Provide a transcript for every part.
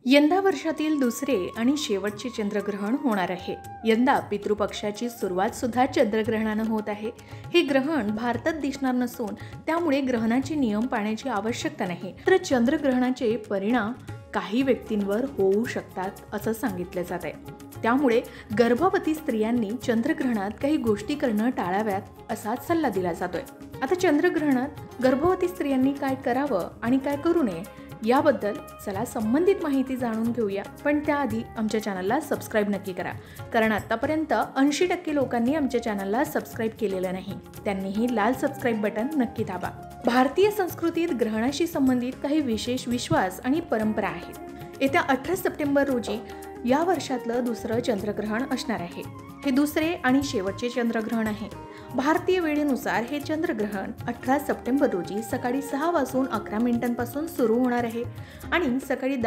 यंदा वर्षातील दुसरे आणि शेवटचे चंद्रग्रहण होणार आहे। यंदा पितृपक्षाची सुरुवात सुद्धा चंद्रग्रहणानं होत आहे। हे ग्रहण भारतात दिसणार नसून त्यामुळे ग्रहणाचे नियम पाळण्याची आवश्यकता नाही, तर चंद्रग्रहणाचे परिणाम काही व्यक्तींवर होऊ शकतात असं सांगितलं जात आहे। त्यामुळे गर्भवती स्त्रियांनी चंद्रग्रहणात काही गोष्टी करणं टाळाव्यात असा सल्ला दिला जातोय। आता चंद्रग्रहणात गर्भवती स्त्रियांनी काय करावं आणि काय करू नये याबद्दल चला संबंधित माहिती जाणून घेऊया। पण त्याआधी आमच्या चॅनलला सबस्क्राइब नक्की करा, कारण आतापर्यंत 80% लोकांनी आमच्या चॅनलला सबस्क्राइब केलेलं नाही। त्यांनीही लाल सबस्क्राइब बटन नक्की दाबा। भारतीय संस्कृतीत ग्रहणाशी संबंधित काही विशेष विश्वास आणि परंपरा आहेत। येत्या 18 सप्टेंबर रोजी या वर्षातलं दुसरं चंद्रग्रहण असणार आहे। हे दुसरे आणि शेवटचे चंद्रग्रहण आहे। भारतीय वेळेनुसार हे चंद्रग्रहण 18 सप्टेंबर रोजी सकाळी 6:11 सुरू होणार आहे आणि सकाळी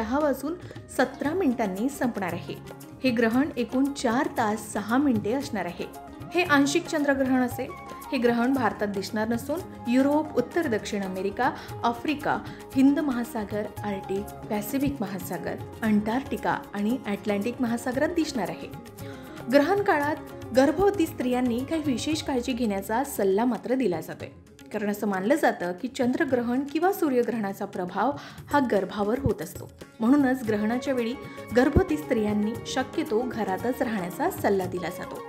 10:17 संपणार आहे। हे ग्रहण एकूण 4 तास 6 मिनिटे असणार आहे। हे आंशिक चंद्रग्रहण असेल। हे ग्रहण भारतात दिसणार नसून युरोप, उत्तर दक्षिण अमेरिका, आफ्रिका, हिंद महासागर, आर्टिक, पॅसिफिक महासागर, अंटार्क्टिका आणि अटलांटिक महासागरात दिसणार आहे। ग्रहण काळात गर्भवती स्त्रियांनी काही विशेष काळजी घेण्याचा सल्ला मात्र दिला जातोय, कारण असं मानलं जातं की चंद्रग्रहण किंवा सूर्यग्रहणाचा प्रभाव हा गर्भावर होत असतो। म्हणूनच ग्रहणाच्या वेळी गर्भवती स्त्रियांनी शक्यतो घरातच राहण्याचा सल्ला दिला जातो।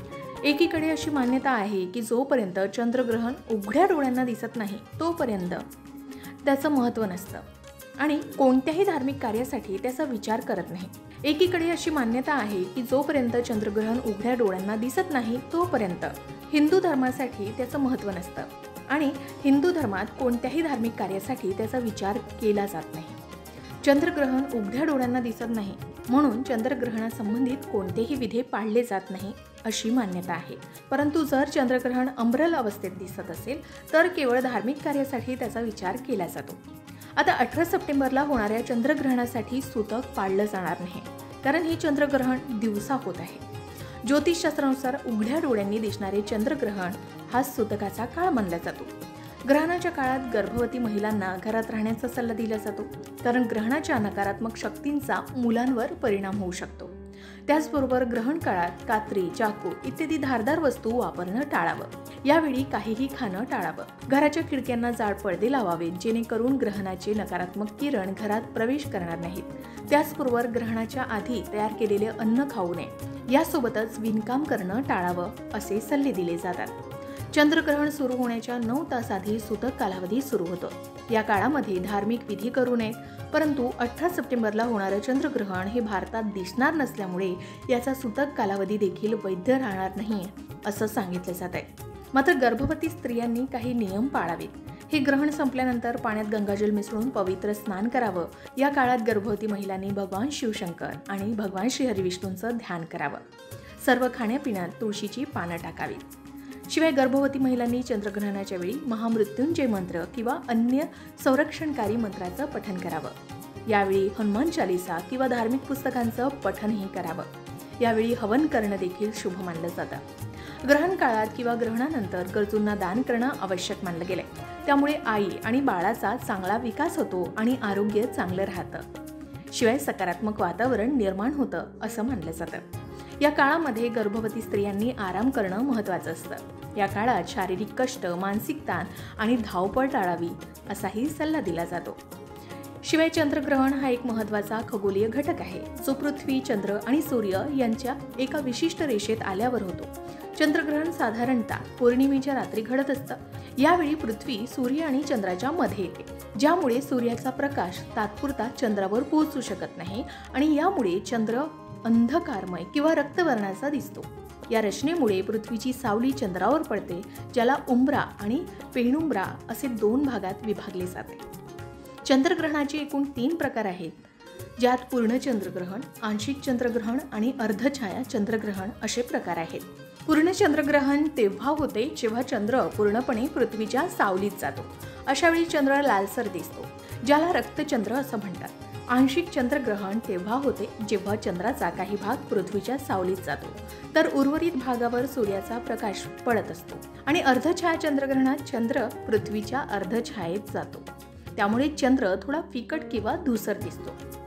एकीकडे अशी मान्यता आहे की जोपर्यंत चंद्रग्रहण उघड्या डोळ्यांना दिसत नाही तोपर्यंत त्याचं महत्त्व नसतं आणि कोणत्याही धार्मिक कार्यासाठी त्याचा विचार करत नाही। एकीकडे अशी मान्यता आहे की जोपर्यंत चंद्रग्रहण उघड्या डोळ्यांना दिसत नाही तोपर्यंत हिंदू धर्मासाठी त्याचं महत्त्व नसतं आणि हिंदू धर्मात कोणत्याही धार्मिक कार्यासाठी त्याचा विचार केला जात नाही। चंद्रग्रहण उघड्या डोळ्यांना दिसत नाही म्हणून चंद्रग्रहणासंबंधित कोणतेही विधी पाळले जात नाही अशी मान्यता आहे। परंतु जर चंद्रग्रहण अंबरल अवस्थेत दिसत असेल तर केवळ धार्मिक कार्यासाठी त्याचा विचार केला जातो। आता 18 सप्टेंबरला होणाऱ्या चंद्रग्रहणासाठी सूतक पाळलं जाणार नाही, कारण हे चंद्रग्रहण दिवसा होत आहे। ज्योतिषशास्त्रानुसार उघड्या डोळ्यांनी दिसणारे चंद्रग्रहण हा सूतकाचा काळ मानला जातो। ग्रहणाच्या काळात गर्भवती महिलांना घरात राहण्याचा सल्ला दिला जातो, कारण ग्रहणाच्या नकारात्मक शक्तींचा मुलांवर परिणाम होऊ शकतो। त्याचबरोबर ग्रहण काळात कात्री, चाकू इत्यादी धारदार वस्तू वापरणं टाळावं। यावेळी काहीही खाणं टाळावं। घराच्या खिडक्यांना जाड पडदे लावावेत, जेणेकरून ग्रहणाचे नकारात्मक किरण घरात प्रवेश करणार नाहीत। त्याचबरोबर ग्रहणाच्या आधी तयार केलेले अन्न खाऊ नये। यासोबतच विणकाम करणं टाळावं असे सल्ले दिले जातात। चंद्रग्रहण सुरू होण्याच्या 9 तास आधी सूतक कालावधी सुरू होतो। या काळामध्ये धार्मिक विधी करू नयेत, परंतु 18 सप्टेंबरला होणारं चंद्रग्रहण हे भारतात दिसणार नसल्यामुळे याचा सूतक कालावधी देखील वैध राहणार नाही असं सांगितलं जात आहे। मात्र गर्भवती स्त्रियांनी काही नियम पाळावेत। हे ग्रहण संपल्यानंतर पाण्यात गंगाजल मिसळून पवित्र स्नान करावं। या काळात गर्भवती महिलांनी भगवान शिवशंकर आणि भगवान श्री हरिविष्णूंचं ध्यान करावं। सर्व खाण्यापिण्यात तुळशीची पानं टाकावीत। शिवाय गर्भवती महिलांनी चंद्रग्रहणाच्या वेळी महामृत्युंजय मंत्र किंवा अन्य संरक्षणकारी मंत्राचं पठण करावं। यावेळी हनुमान चालीसा किंवा धार्मिक पुस्तकांचं पठणही करावं। यावेळी हवन करणं देखील शुभ मानलं जातं। ग्रहण काळात किंवा ग्रहणानंतर गरजूंना दान करणं आवश्यक मानलं गेलंय। त्यामुळे आई आणि बाळाचा चांगला विकास होतो आणि आरोग्य चांगलं राहतं। शिवाय सकारात्मक वातावरण निर्माण होतं असं मानलं जातं। या काळामध्ये गर्भवती स्त्रियांनी आराम करणं महत्त्वाचं असतं। या काळात शारीरिक कष्ट, मानसिक ताण आणि धावपळ टाळावी असाही सल्ला दिला जातो। शिवाय चंद्रग्रहण हा एक महत्त्वाचा खगोलीय घटक आहे, जो पृथ्वी, चंद्र आणि सूर्य यांच्या एका विशिष्ट रेषेत आल्यावर होतो। चंद्रग्रहण साधारणतः पौर्णिमेच्या रात्री घडत असतं। यावेळी पृथ्वी सूर्य आणि चंद्राच्या मध्ये येते, ज्यामुळे सूर्याचा प्रकाश तात्पुरता चंद्रावर पोहोचू शकत नाही आणि यामुळे चंद्र अंधकारमय किंवा रक्तवर्णाचा दिसतो। या रचनेमुळे पृथ्वीची सावली चंद्रावर पडते, ज्याला उंब्रा आणि पेनुम्ब्रा असे 2 भागात विभागले जाते। चंद्रग्रहणाचे एकूण 3 प्रकार आहेत, ज्यात पूर्ण चंद्रग्रहण, आंशिक चंद्रग्रहण आणि अर्धछाया चंद्रग्रहण असे प्रकार आहेत। पूर्ण चंद्रग्रहण तेव्हा होते जेव्हा चंद्र पूर्णपणे पृथ्वीच्या सावलीत जातो। अशावेळी चंद्र लालसर दिसतो, ज्याला रक्तचंद्र असं म्हणतात। आंशिक चंद्रग्रहण तेव्हा होते जेव्हा चंद्राचा काही भाग पृथ्वीच्या सावलीत जातो, तर उर्वरित भागावर सूर्याचा प्रकाश पडत असतो। आणि अर्धछाया चंद्रग्रहणात चंद्र पृथ्वीच्या अर्धछायेत जातो, त्यामुळे चंद्र थोडा फिकट किंवा धूसर दिसतो।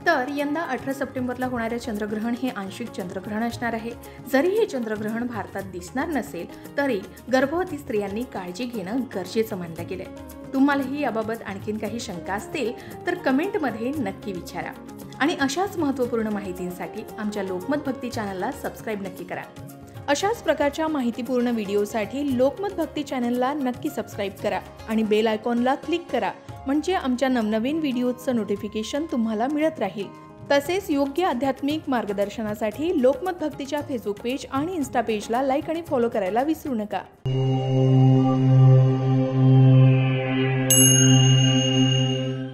तर यंदा 18 सप्टेंबरला होणारे चंद्रग्रहण हे आंशिक चंद्रग्रहण असणार आहे। जरी हे चंद्रग्रहण भारतात दिसणार नसेल तरी गर्भवती स्त्रियांनी काळजी घेणं गरजेचं मानलं गेलंय। तुम्हालाही याबाबत आणखीन काही शंका असतील तर कमेंटमध्ये नक्की विचारा आणि अशाच महत्त्वपूर्ण माहितींसाठी आमच्या लोकमत भक्ती चॅनलला सबस्क्राईब नक्की करा। अशाच प्रकारच्या माहितीपूर्ण व्हिडिओसाठी लोकमत भक्ती चॅनलला नक्की सबस्क्राईब करा आणि बेल आयकॉनला क्लिक करा, म्हणजे आमच्या नवनवीन व्हिडिओचं नोटिफिकेशन तुम्हाला मिळत राहील। तसेच योग्य आध्यात्मिक मार्गदर्शनासाठी लोकमत भक्तीच्या फेसबुक पेज आणि इन्स्टा पेजला लाईक आणि फॉलो करायला विसरू नका।